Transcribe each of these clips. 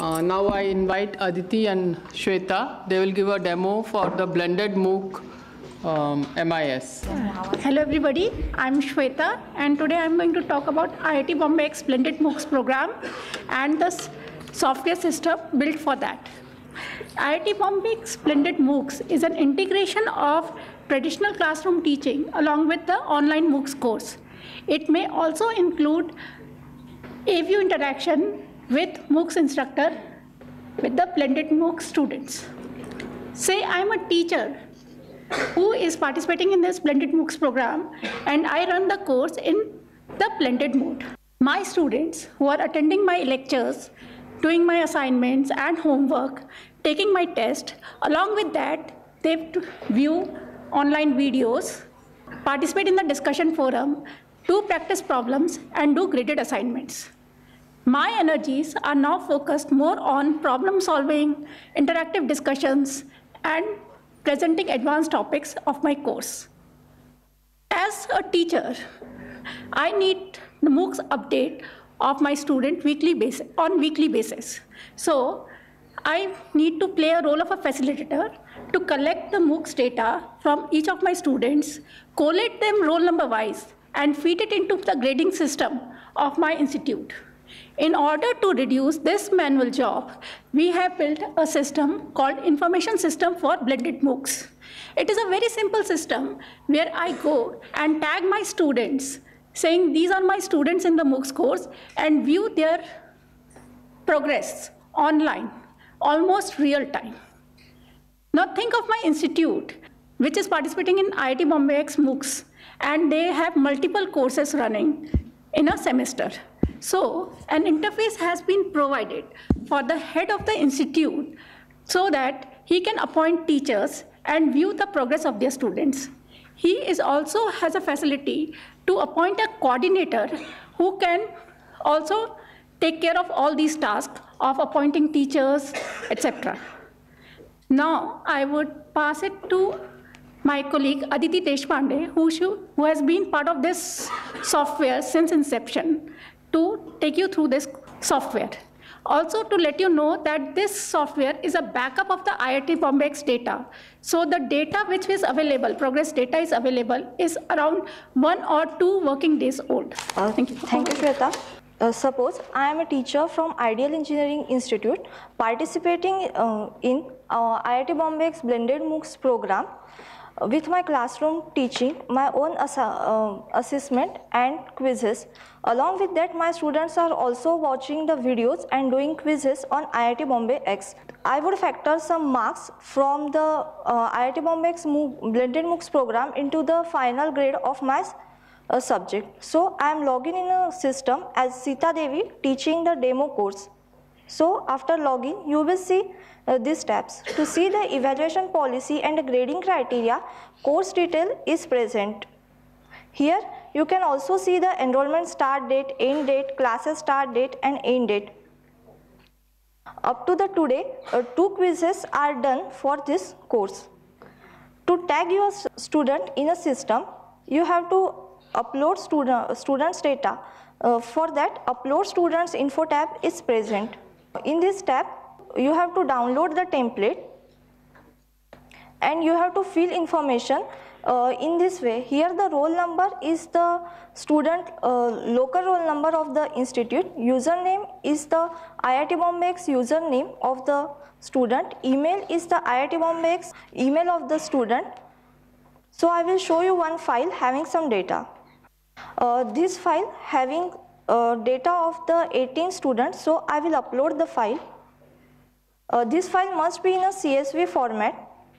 Now I invite Aditi and Shweta. They will give a demo for the blended MOOC MIS. Hello everybody, I'm Shweta and today I'm going to talk about IIT Bombay X Blended MOOCs program and the software system built for that. IIT Bombay X Blended MOOCs is an integration of traditional classroom teaching along with the online MOOCs course. It may also include AView interaction with MOOCs instructor with the blended MOOCs students. Say I'm a teacher who is participating in this blended MOOCs program and I run the course in the blended mode. My students who are attending my lectures, doing my assignments and homework, taking my test, along with that they view online videos, participate in the discussion forum, do practice problems and do graded assignments. My energies are now focused more on problem solving, interactive discussions, and presenting advanced topics of my course. As a teacher, I need the MOOCs update of my student on weekly basis. So I need to play a role of a facilitator to collect the MOOCs data from each of my students, collate them roll number wise, and feed it into the grading system of my institute. In order to reduce this manual job, we have built a system called Information System for Blended MOOCs. It is a very simple system where I go and tag my students, saying these are my students in the MOOCs course, and view their progress online, almost real time. Now think of my institute, which is participating in IIT Bombay X MOOCs, and they have multiple courses running in a semester. So an interface has been provided for the head of the institute so that he can appoint teachers and view the progress of their students. He also has a facility to appoint a coordinator who can also take care of all these tasks of appointing teachers, etc. Now I would pass it to my colleague Aditi Deshpande, who has been part of this software since inception, to take you through this software. Also to let you know that this software is a backup of the IIT Bombay X data. So the data which is available, progress data is available, is around 1 or 2 working days old. Thank you. Thank you, Shweta. Suppose I am a teacher from Ideal Engineering Institute participating in IIT Bombay X Blended MOOCs program. With my classroom teaching, my own assessment and quizzes. Along with that, my students are also watching the videos and doing quizzes on IIT Bombay X. I would factor some marks from the IIT Bombay X Blended MOOCs program into the final grade of my subject. So I am logging in a system as Sita Devi teaching the demo course. So after login, you will see these tabs. To see the evaluation policy and grading criteria, course detail is present. Here you can also see the enrollment start date, end date, classes start date and end date. Up to the today, 2 quizzes are done for this course. To tag your student in a system, you have to upload students data. For that, upload students info tab is present. In this tab, you have to download the template and you have to fill information in this way. Here the roll number is the student local roll number of the institute. Username is the IIT Bombay X username of the student. Email is the IIT Bombay X email of the student. So I will show you one file having some data. This file having data of the 18 students, so I will upload the file. This file must be in a CSV format.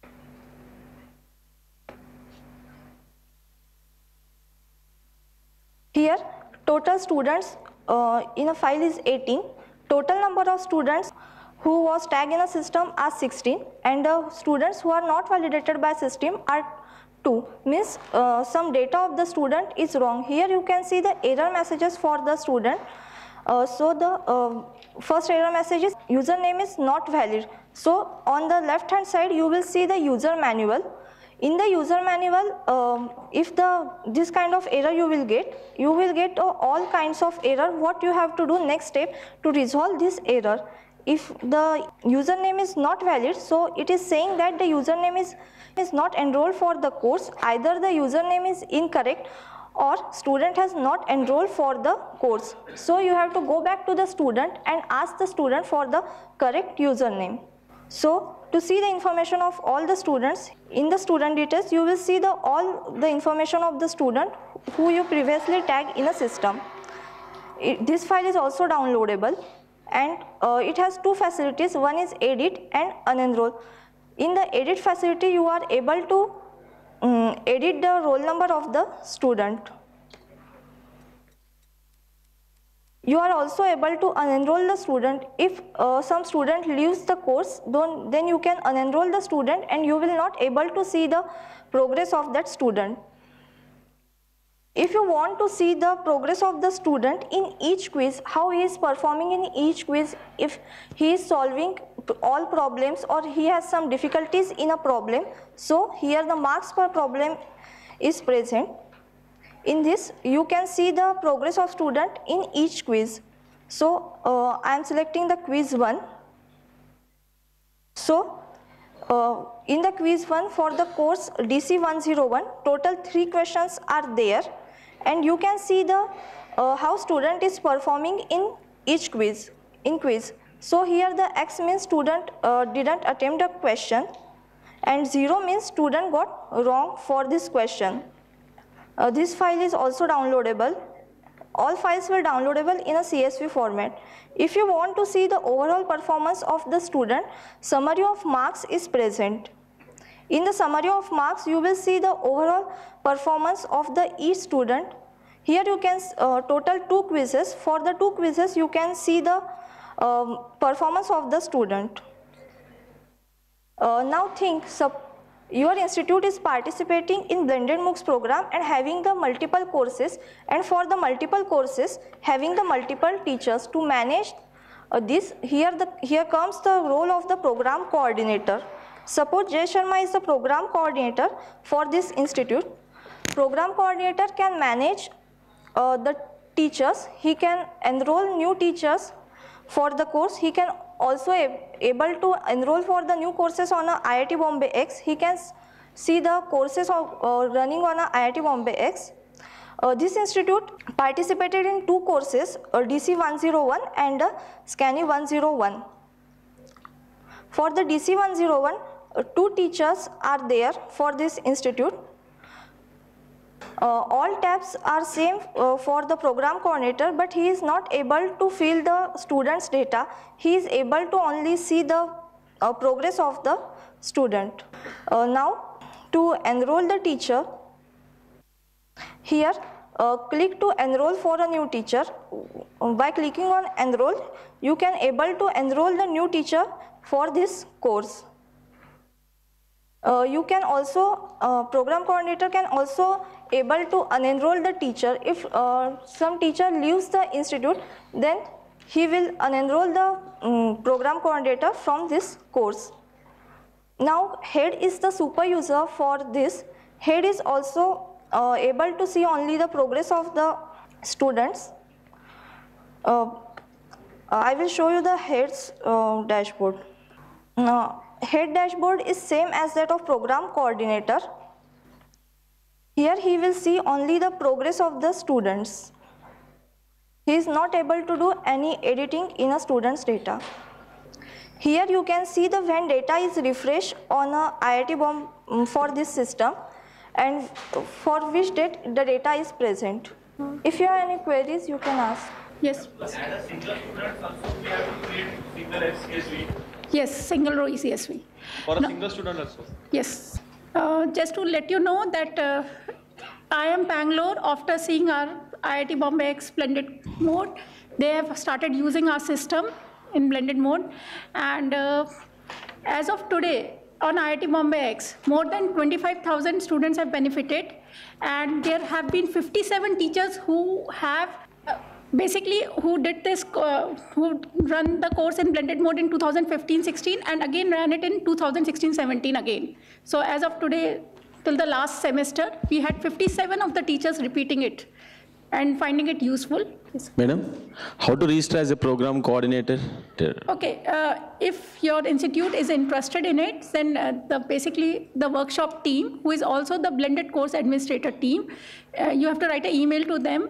Here total students in a file is 18. Total number of students who was tagged in a system are 16 and the students who are not validated by system are 2. Means some data of the student is wrong. Here you can see the error messages for the student. So the first error message is username is not valid. So on the left hand side you will see the user manual. In the user manual, if this kind of error you will get all kinds of error. What you have to do next step to resolve this error. If the username is not valid, so it is saying that the username is not enrolled for the course. Either the username is incorrect or student has not enrolled for the course. So you have to go back to the student and ask the student for the correct username. So to see the information of all the students, in the student details you will see all the information of the student who you previously tagged in a system. This file is also downloadable, and it has two facilities. One is edit and unenroll. In the edit facility you are able to edit the roll number of the student. You are also able to unenroll the student. If some student leaves the course, then you can unenroll the student and you will not able to see the progress of that student. If you want to see the progress of the student in each quiz, how he is performing in each quiz, if he is solving all problems or he has some difficulties in a problem, so here the marks per problem is present. In this you can see the progress of student in each quiz. So I am selecting the quiz 1. So in the quiz 1 for the course DC 101, total 3 questions are there, and you can see the how student is performing in each quiz. So here the X means student didn't attempt a question, and 0 means student got wrong for this question. This file is also downloadable. All files were downloadable in a CSV format. If you want to see the overall performance of the student, summary of marks is present. In the summary of marks, you will see the overall performance of each student. Here you can total 2 quizzes. For the 2 quizzes, you can see the performance of the student. Now think, your institute is participating in blended MOOCs program and having the multiple courses, and for the multiple courses having the multiple teachers to manage this. Here comes the role of the program coordinator. Suppose Jay Sharma is the program coordinator for this institute. Program coordinator can manage the teachers. He can enroll new teachers for the course. He can also able to enroll for the new courses on a IIT Bombay X. He can see the courses of running on a IIT Bombay X. This institute participated in 2 courses, DC 101 and SCANI 101. For the DC 101, 2 teachers are there for this institute. All tabs are same for the program coordinator, but he is not able to fill the students' data. He is able to only see the progress of the student. Now to enroll the teacher, here click to enroll for a new teacher. By clicking on enroll, you can able to enroll the new teacher for this course. You can also, program coordinator can also able to unenroll the teacher. If some teacher leaves the institute, then he will unenroll the program coordinator from this course. Now head is the super user for this. Head is also able to see only the progress of the students. I will show you the head's dashboard. Now head dashboard is same as that of program coordinator. Here he will see only the progress of the students. He is not able to do any editing in a student's data. Here you can see the when data is refreshed on a IIT Bombay for this system and for which date the data is present. If you have any queries, you can ask. Yes. As a single student, also we have to create single CSV. Yes, single row CSV. For a single student also. Yes. Just to let you know that I am Bangalore. After seeing our IIT Bombay X blended mode, they have started using our system in blended mode, and as of today on IIT Bombay X, more than 25,000 students have benefited, and there have been 57 teachers who have basically who did this, who run the course in blended mode in 2015-16 and again ran it in 2016-17 again. So as of today, till the last semester, we had 57 of the teachers repeating it and finding it useful. Yes. Madam, how to register as a program coordinator? Okay, if your institute is interested in it, then basically the workshop team, who is also the blended course administrator team, you have to write an email to them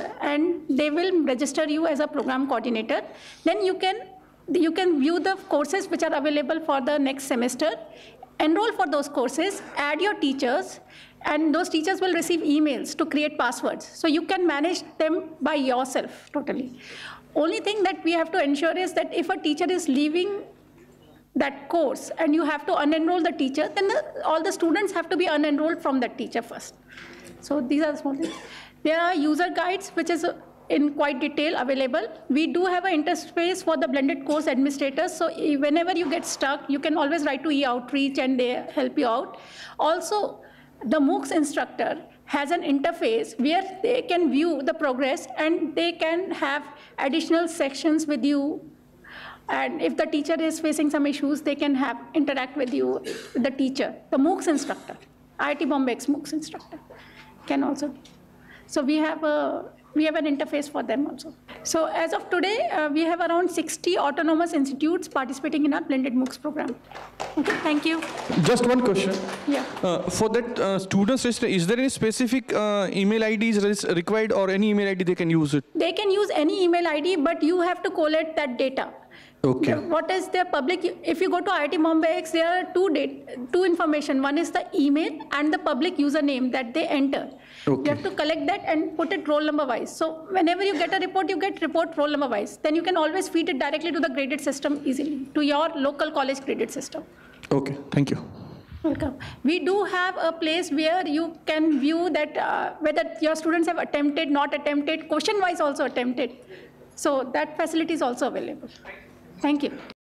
and they will register you as a program coordinator. Then you can view the courses which are available for the next semester, enroll for those courses, add your teachers, and those teachers will receive emails to create passwords. So you can manage them by yourself totally. Only thing that we have to ensure is that if a teacher is leaving that course and you have to unenroll the teacher, then all the students have to be unenrolled from that teacher first. So these are the small things. There are user guides, which is in quite detail available. We do have an interface for the blended course administrators. So whenever you get stuck, you can always write to eOutreach and they help you out. Also, the MOOCs instructor has an interface where they can view the progress and they can have additional sections with you. And if the teacher is facing some issues, they can interact with you, the teacher, the MOOCs instructor, IIT Bombay's MOOCs instructor can also. So we have an interface for them also. So as of today, we have around 60 autonomous institutes participating in our blended MOOCs program. Okay, thank you. Just one question. Yeah. For that students register, is there any specific email IDs required or any email ID they can use it? They can use any email ID, but you have to collect that data. Okay. What is their public? If you go to IIT Bombay, there are two information. One is the email and the public username that they enter. Okay. You have to collect that and put it roll number wise. So whenever you get a report, you get report roll number wise. Then you can always feed it directly to the graded system easily, to your local college graded system. Okay, thank you. Welcome. We do have a place where you can view that whether your students have attempted, not attempted, question wise also attempted. So that facility is also available. Thank you.